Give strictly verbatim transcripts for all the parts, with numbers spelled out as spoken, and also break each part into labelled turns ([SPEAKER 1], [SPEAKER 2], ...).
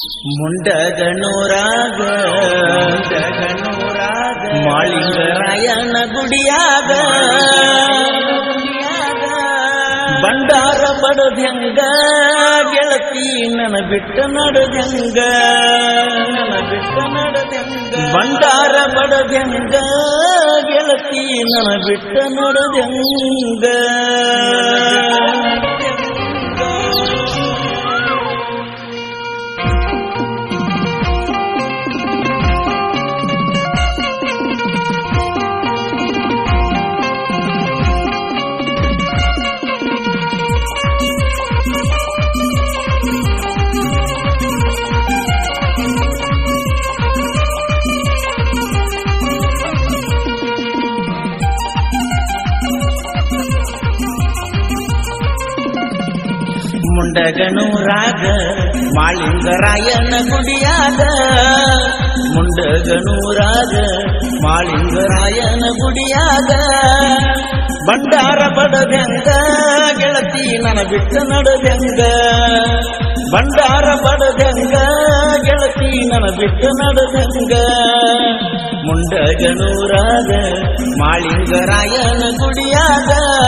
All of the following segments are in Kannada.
[SPEAKER 1] ಮುಂಡಗನೂರಾಗ ಮುಂಡಗನೂರಾಗ ಮಾಳಿಂಗರಾಯನ ಗುಡಿಯಾಗ ಬಂಡಾರ ಬಡದ್ಯಂಗ ಗೆಳತಿ ನನ ಬಿಟ್ಟ ನಡೆದ್ಯಂಗ ನನ ಬಿಟ್ಟ ನಡೆದ್ಯಂಗ ಬಂಡಾರ ಬಡದ್ಯಂಗ ಗೆಳತಿ ನನ ಬಿಟ್ಟ ನಡೆದ್ಯಂಗ ಮುಂಡಗನೂರಾಗ ಮಾಳಿಂಗರಾಯನ ಗುಡಿಯಾಗ ಮುಂಡಗನೂರಾಗ ಮಾಳಿಂಗರಾಯನ ಗುಡಿಯಾಗ ಬಂಡಾರ ಬಡದ್ಯಂಗ ಗೆಳತಿ ನನ ಬಿಟ್ಟ ನಡೆದ್ಯಂಗ ಬಂಡಾರ ಬಡದ್ಯಂಗ ಗೆಳತಿ ನನ ಬಿಟ್ಟ ನಡೆದ್ಯಂಗ ಮುಂಡಗನೂರಾಗ ಮಾಳಿಂಗರಾಯನ ಗುಡಿಯಾಗ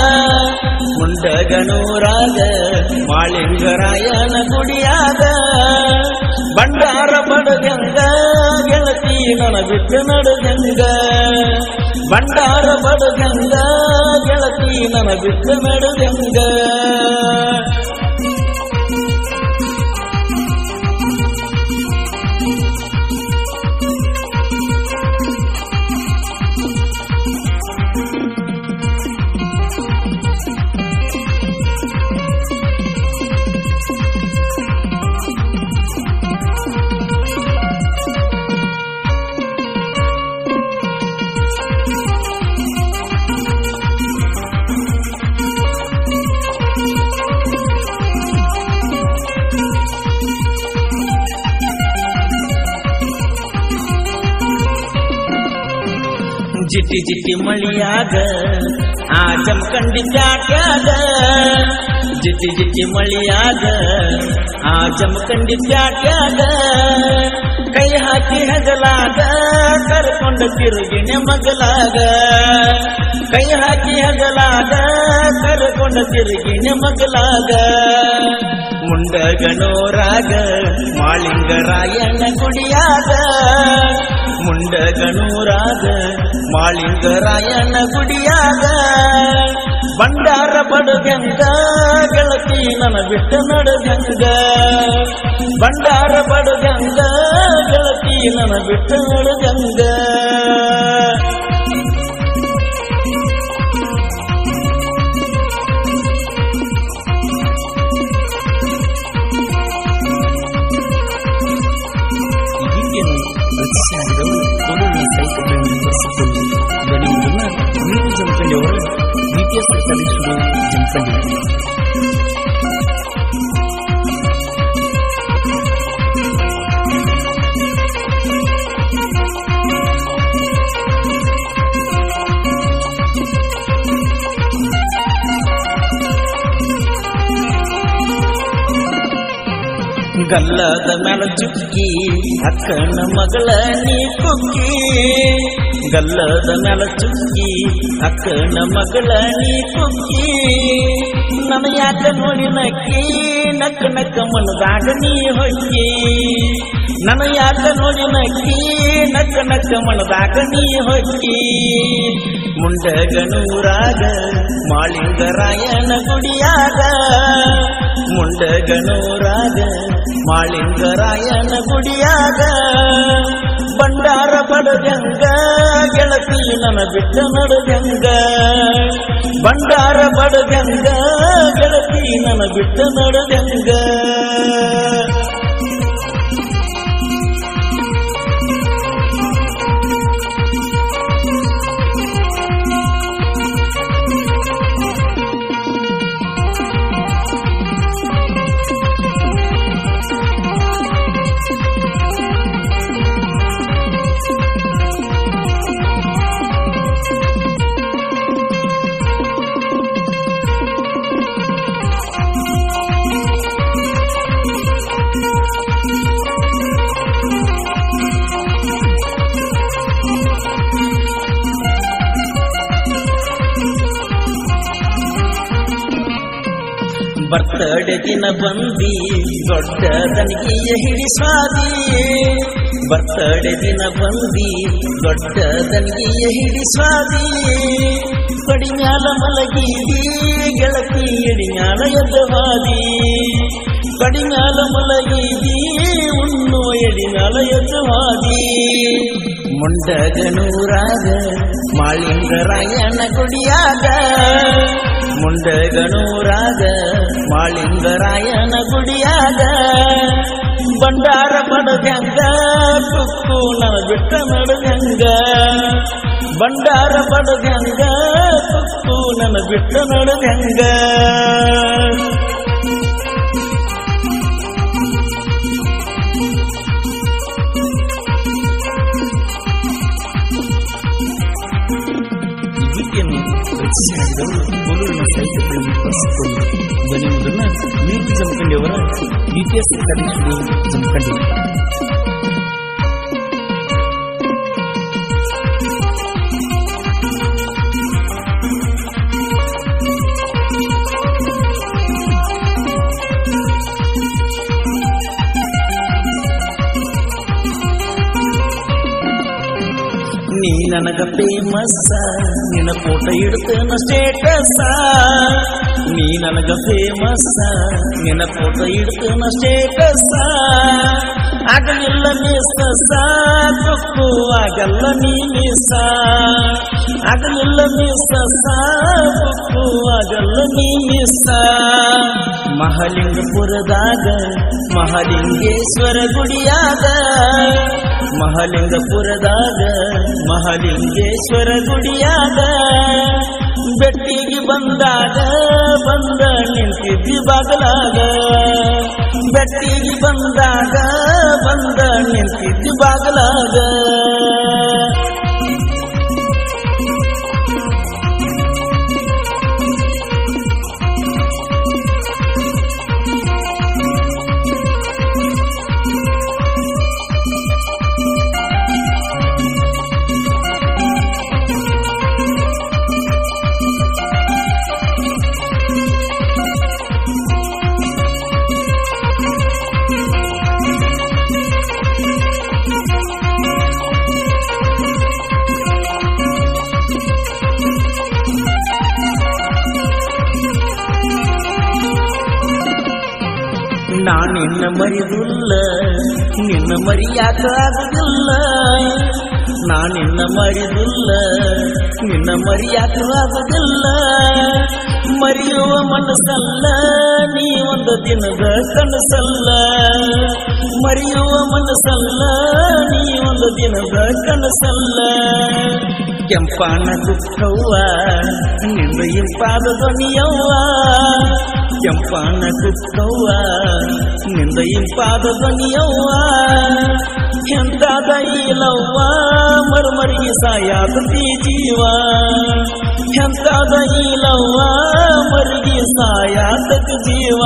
[SPEAKER 1] ಮುಂಡಗನೂರಾಗ ಮಾಳಿಂಗರಾಯನ ಗುಡಿಯಾಗ ಬಂಡಾರ ಬಡದ್ಯಂಗ ಗೆಳತಿ ನನ ಬಿಟ್ಟ ನಡೆದ್ಯಂಗ ಬಂಡಾರ ಬಡದ್ಯಂಗ ಗೆಳತಿ ನನ ಬಿಟ್ಟ ನಡೆದ್ಯಂಗ ಜಿಟಿ ಜಿಟಿ ಮಳಿಯಾಗ ಆ ಜಮಖಂಡಿ ಪ್ಯಾಟ್ಯಾಗ ಜಿಟಿ ಜಿಟಿ ಮಳಿಯಾಗ ಆ ಜಮಖಂಡಿ ಪ್ಯಾಟ್ಯಾಗ ಕೈ ಹಾಕಿ ಹಗಲಾಗ ಕರ್ಕೊಂಡ ತಿರುಗಿನ ಮಗಲಾಗ ಕೈ ಹಾಕಿ ಹಗಲಾಗ ಕರ್ಕೊಂಡ ತಿರುಗಿನ ಮಗಲಾಗ ಮುಂಡಗನೂರಾಗ ಮಾಳಿಂಗರಾಯನ ಗುಡಿಯಾಗ ಮುಂಡಗನೂರಾಗ ಮಾಳಿಂಗರಾಯನ ಗುಡಿಯಾಗ ಬಂಡಾರ ಬಡದ್ಯಂಗ ಗೆಳತಿ ನನ ಬಿಟ್ಟ ನಡೆದ್ಯಂಗ ಬಂಡಾರ ಬಡದ್ಯಂಗ ಗೆಳತಿ ನನ ಬಿಟ್ಟ ನಡೆದ್ಯಂಗ ಜಮಖಂಡಿ ಅವರು ದ್ವಿತೀಯ ಸರ್ಕಾರಿ ಜಮಖಂಡಿ ಗಲ್ಲದ ಮ್ಯಾಲ ಚುಕ್ಕಿ ಅಕ್ಕನ ಮಗಳ ನೀ ಕುಕ್ಕಿ ಗಲ್ಲದ ಮ್ಯಾಲ ಚುಕ್ಕಿ ಅಕ್ಕನ ಮಗಳ ನೀ ಕುಕ್ಕಿ ನನ್ನ ಯಾಕ ನೋಡಿ ನಕ್ಕಿ ನಕ್ಕ ನಕ್ಕ ಮನದಾಗ ನೀ ಹೊಕ್ಕಿ ನನ್ನ ಯಾಕ ನೋಡಿ ನಕ್ಕಿ ನಕ್ಕ ನಕ್ಕ ಮನದಾಗ ನೀ ಹೊಕ್ಕಿ ಮುಂಡಗನೂರಾಗ ಮಾಳಿಂಗರಾಯನ ಗುಡಿಯಾಗ ಮುಂಡಗನೂರಾಗ ಮಾಳಿಂಗರಾಯನ ಗುಡಿಯಾಗ ಬಂಡಾರ ಬಡದ್ಯಂಗ ಗೆಳತಿ ನನ ಬಿಟ್ಟ ನಡೆದ್ಯಂಗ ಬಂಡಾರ ಬಡದ್ಯಂಗ ಗೆಳತಿ ನನ ಬಿಟ್ಟ ನಡೆದ್ಯಂಗ ಬರ್ತಡೆ ದಿನ ಬಂದಿ ದೊಡ್ಡ ದನಿಗೆಯ ಹಿಡಿ ಸ್ವಾದಿ ಬರ್ತಡೆ ದಿನ ಬಂದಿ ದೊಡ್ಡ ದನಿಗೆಯ ಹಿಡಿ ಸ್ವಾದಿ ಕಡಿಮ್ಯಾಲ ಮಲಗೀದಿ ಗೆಳತಿ ಎಡಿಮ್ಯಾಲ ಎದ್ದವಾದಿ ಕಡಿಮ್ಯಾಲ ಮಲಗೀದಿ ಉಣ್ಣುವ ಎಡಿಮ್ಯಾಲ ಎದ್ದವಾದಿ ಮುಂಡಗನೂರಾಗ ಮಾಳಿಂಗರಾಯನ ಗುಡಿಯಾಗ ಮುಂಡಗನೂರಾಗ ಮಾಳಿಂಗರಾಯನ ಗುಡಿಯಾಗ ಬಂಡಾರ ಪಡದಂಗ ತುಕ್ಕು ನನ ಬಿಟ್ಟ ನಡೆದಂಗ ಬಂಡಾರ ಪಡದಂಗ ತುಕ್ಕು ನನ ಬಿಟ್ಟ ನಡೆದಂಗ ಬನ್ನಿವುದನ್ನ ನೀತಿ ಜಮಖಂಡಿಯವರ ಡಿಟಿಎಸ್ ಕಲಿಸುವುದು ಜಮಖಂಡಿ ನೀ ನನಗ ಫೇಮಸ್ ನಿನ್ನ ಫೋಟೋ ಇಡ್ತೇನ ಸ್ಟೇಟಸ್ ನೀ ನನಗ ಫೇಮಸ್ ನಿನ್ನ ಫೋಟೋ ಇಡ್ತೇನ ಸ್ಟೇಟಸ್ ಆಗಲಿಲ್ಲ ಮಿಸ್ ತುಕ್ಕು ಆಗಲ್ಲ ನೀ ಮಿಸ್ ಆಗಲಿಲ್ಲ ಮಿಸ್ ತುಕ್ಕು ಆಗಲ್ಲ ನೀ ಮಿಸ್ ಮಹಾಲಿಂಗಪುರದಾಗ ಮಹಾಲಿಂಗೇಶ್ವರ ಗುಡಿಯಾಗ ಮಹಾಲಿಂಗಪುರದಾಗ ಮಹಾಲಿಂಗೇಶ್ವರ ಗುಡಿಯಾಗ ಬೆಟ್ಟಿಗೆ ಬಂದಾಗ ಬಂದ ನಿಂತಿದ್ದಿ ಬಾಗಲಾಗ ಬೆಟ್ಟಿಗೆ ಬಂದಾಗ ಬಂದ ನಿಂತಿದ್ದಿ ಬಾಗಲಾಗ ನಾನು ನಿನ್ನ ಮರಿದುಲ್ಲ ನಿನ್ನ ಮರಿಯಾಕ ಆಗುದಿಲ್ಲ ನಾನು ನಿನ್ನ ಮರಿದುಲ್ಲ ನಿನ್ನ ಮರಿಯಾಕ ಆಗುದಿಲ್ಲ ಮರೆಯುವ ಮನಸ್ಸಲ್ಲ ನೀ ಒಂದು ದಿನದ ಕನಸಲ್ಲ ಮರೆಯುವ ಮನಸ್ಸಲ್ಲ ನೀ ಒಂದು ದಿನದ ಕನಸಲ್ಲ ಕೆಂಪಾನ ಕುಕ್ಕವ್ವ ನಿನ್ನ ಇಂಪಾದ ಧ್ವನಿಯವ್ವ ಕೆಂಪಾನ ಕುಕ್ಕವ್ವ ನಿಂದ ಇಂಪಾದ ಧ್ವನಿಯವ್ವ ಎಂತಾದ ಈಲವ್ವ ಮರುಮರಿಗೆ ಸಾಯಾದತಿ ಜೀವ ಎಂತಾದ ಈಲವ್ವ ಮರಿಗೆ ಸಾಯಾದಕ ಜೀವ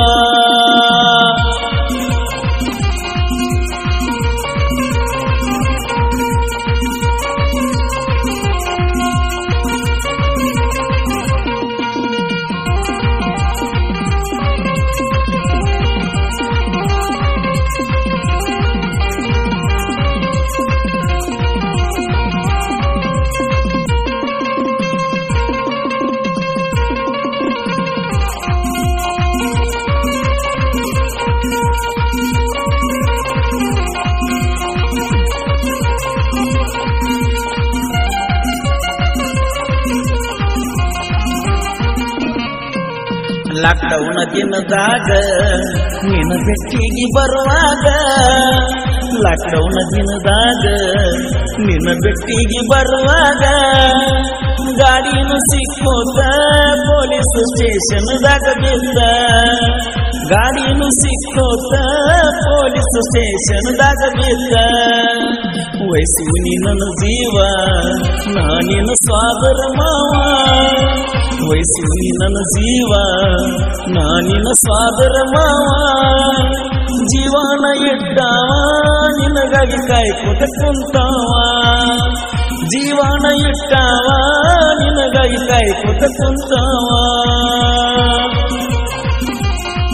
[SPEAKER 1] ಲಾಕ್ಡೌನ್ ದಿನದಾಗ ನಿನ್ನ ಬೆಟ್ಟಿಗೆ ಬರುವಾಗ ಲಾಕ್ಡೌನ್ ದಿನದಾಗ ನಿನ್ನ ಬೆಟ್ಟಿಗೆ ಬರುವಾಗ ಗಾಡಿನ ಸಿಕ್ಕೋತ ಪೊಲೀಸ್ ಸ್ಟೇಷನ್ದಾಗ ಬಿದ್ದ ಗಾಡಿನು ಸಿಕ್ಕೋತ ಪೊಲೀಸ್ ಸ್ಟೇಷನ್ದಾಗ ಬಿದ್ದ ವಯಸ್ಸು ನೀ ನನ್ನ ಜೀವ ನಾನಿನ ಸ್ವಾದರ ಮಾವ ವಯಸ್ಸು ನೀ ನನ್ನ ಜೀವ ನಾನಿನ ಸ್ವಾದರ ಮಾವ ಜೀವನ ಇಟ್ಟಾವ ನಿನಗಾಗಿ ಕಾಯ್ಕೋತ ಕುಂತಾವ ಜೀವನ ಇಟ್ಟಾವ ನಿನಗಾಗಿ ಕಾಯ್ಕೋತ ಕುಂತಾವ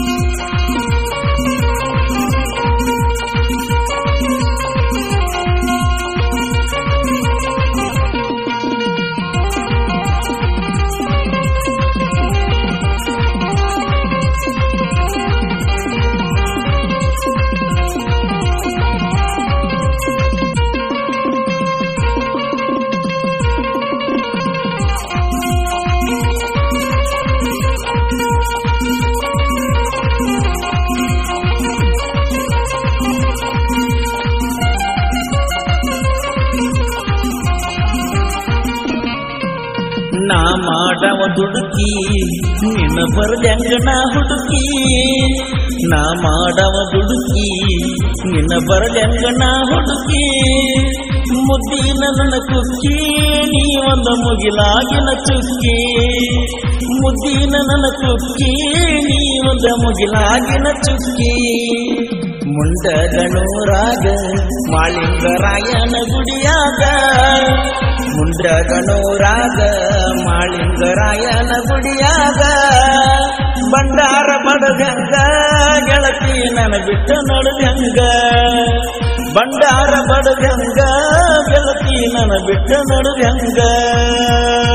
[SPEAKER 1] ದುಡುಕಿ ನಿನ್ನ ಬರಲ್ಯಂಗ ನಾ ಹುಡುಕಿ ನಾ ಮಾಡವ ದುಡುಕಿ ನಿನ್ನ ಬರಲ್ಯಂಗ ನಾ ಹುಡುಕಿ ಮುದ್ದಿನ ನನ್ನ ಕುಕ್ಕಿ ನೀ ಒಂದು ಮುಗಿಲಾಗಿನ ಚುಕ್ಕಿ ಮುದ್ದಿನ ನನ್ನ ಕುಕ್ಕಿ ನೀ ಒಂದು ಮುಗಿಲಾಗಿನ ಚುಕ್ಕಿ ಮುಂಡಗನೂರಾಗ ಮಾಳಿಂಗರಾಯನ ಗುಡಿಯಾಗ ಮುಂಡಗನೂರಾಗ ಮಾಳಿಂಗರಾಯನ ಗುಡಿಯಾಗ ಬಂಡಾರ ಬಡದಂಗ ಗೆಳತಿ ನನ ಬಿಟ್ಟ ನಡದಂಗ ಬಂಡಾರ ಬಡದಂಗ ಗೆಳತಿ ನನ ಬಿಟ್ಟ ನಡದಂಗ